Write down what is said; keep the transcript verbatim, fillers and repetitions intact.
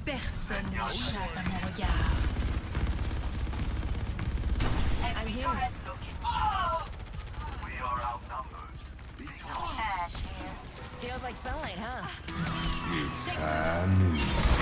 Personne n'échappe à mon regard. I'm here. We are outnumbered. Feels like sunlight, huh? It's high noon.